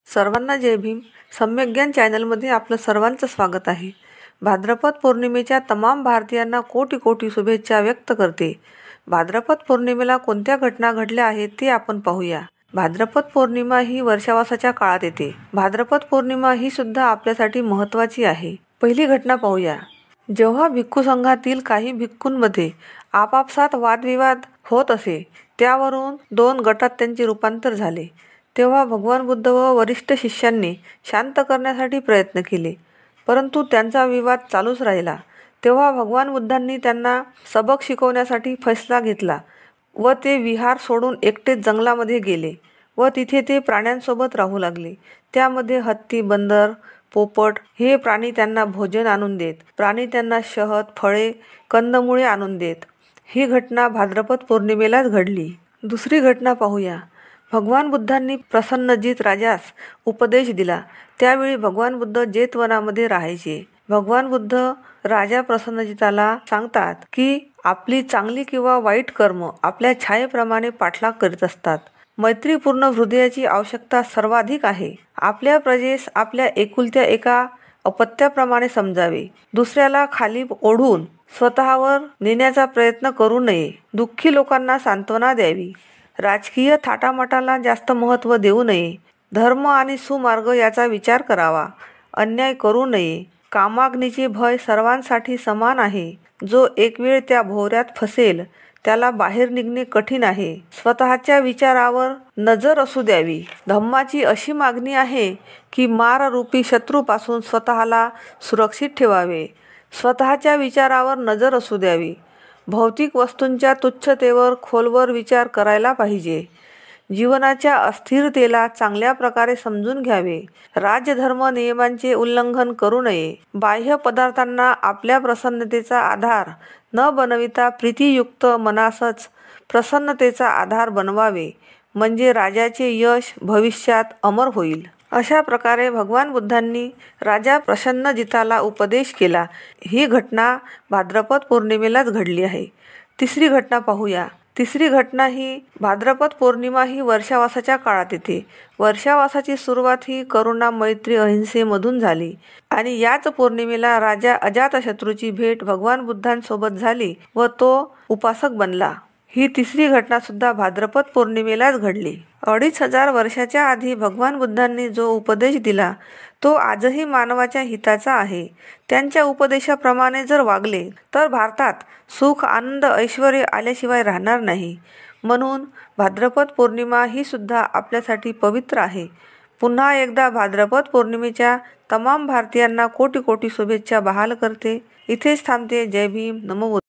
सर्वांना जय भीम. सम्यक ज्ञान चॅनलमध्ये आपलं सर्वांचं स्वागत आहे. भाद्रपद पौर्णिमेच्या तमाम भारतीयांना कोटी कोटी शुभेच्छा व्यक्त करते. भाद्रपद पौर्णिमेला कोणत्या घटना घडल्या आहेत ते आपण पाहूया. भाद्रपद पौर्णिमा ही वर्षावासाच्या काळात येते. भाद्रपद पौर्णिमा ही सुद्धा आपल्यासाठी महत्त्वाची आहे. पहिली घटना पाहूया. जेव्हा भिक्खू संघातील काही भिक्खूंमध्ये आपापसात वादविवाद होत असे, त्यावरून 2 गटात त्यांचे रूपांतर झाले. तेव्हा भगवान बुद्ध व वरिष्ठ शिष्यांनी शांत करण्यासाठी प्रयत्न केले, परंतु त्यांचा विवाद चालूच राहिला. तेव्हा भगवान बुद्धांनी त्यांना सबक शिकवण्यासाठी फैसला घेतला व ते विहार सोडून एकटेच जंगलामध्ये गेले व तिथे ते प्राण्यांसोबत राहू लागले. त्यामध्ये हत्ती, बंदर, पोपट हे प्राणी त्यांना भोजन आणून देत. प्राणी त्यांना शहद, फळे, कंदमुळे आणून देत. ही घटना भाद्रपद पौर्णिमेलाच घडली. दुसरी घटना पाहूया. भगवान बुद्धांनी प्रसन्नजित राजास उपदेश दिला. त्यावेळी भगवान बुद्ध जेतवनामध्ये राहायचे. भगवान बुद्ध राजा प्रसन्नजिताला सांगतात की आपली चांगली किंवा वाईट कर्म आपल्या छायेप्रमाणे पाठलाग करीत असतात. मैत्रीपूर्ण हृदयाची आवश्यकता सर्वाधिक आहे. आपल्या प्रजेस आपल्या एकुलत्या एका अपत्याप्रमाणे समजावे. दुसऱ्याला खाली ओढून स्वतःवर नेण्याचा प्रयत्न करू नये. दुःखी लोकांना सांत्वना द्यावी. राजकीय थाटामाटाला जास्त महत्त्व देऊ नये. धर्म आणि सुमार्ग याचा विचार करावा. अन्याय करू नये. कामाग्नीचे भय सर्वांसाठी समान आहे. जो एक वेळ त्या भोवऱ्यात फसेल त्याला बाहेर निघणे कठीण आहे. स्वतःच्या विचारावर नजर असू द्यावी. धम्माची अशी मागणी आहे की माररूपी शत्रूपासून स्वतःला सुरक्षित ठेवावे. स्वतःच्या विचारावर नजर असू द्यावी. भौतिक वस्तूंच्या तुच्छतेवर खोलवर विचार करायला पाहिजे. जीवनाच्या अस्थिरतेला चांगल्या प्रकारे समजून घ्यावे. राजधर्म नियमांचे उल्लंघन करू नये. बाह्य पदार्थांना आपल्या प्रसन्नतेचा आधार न बनविता प्रीतियुक्त मनासच प्रसन्नतेचा आधार बनवावे, म्हणजे राजाचे यश भविष्यात अमर होईल. अशा प्रकारे भगवान बुद्धांनी राजा प्रसन्नजिताला उपदेश केला. ही घटना भाद्रपद पौर्णिमेलाच घडली आहे. तिसरी घटना पाहूया. तिसरी घटना ही भाद्रपद पौर्णिमा ही वर्षावासाच्या काळात येते. वर्षावासाची सुरुवात ही करुणा, मैत्री, अहिंसेमधून झाली आणि याच पौर्णिमेला राजा अजातशत्रूची भेट भगवान बुद्धांसोबत झाली व तो उपासक बनला. ही तिसरी घटना सुद्धा भाद्रपद पौर्णिमेलाच घडली. 2500 वर्षाच्या आधी भगवान बुद्धांनी जो उपदेश दिला तो आजही मानवाच्या हिताचा आहे. त्यांच्या उपदेशाप्रमाणे जर वागले तर भारतात सुख, आनंद, ऐश्वर्य आल्याशिवाय राहणार नाही. म्हणून भाद्रपद पौर्णिमा ही सुद्धा आपल्यासाठी पवित्र आहे. पुन्हा एकदा भाद्रपद पौर्णिमेच्या तमाम भारतीयांना कोटी कोटी शुभेच्छा बहाल करते. इथेच थांबते. जय भीम. नमो बुद्धाय.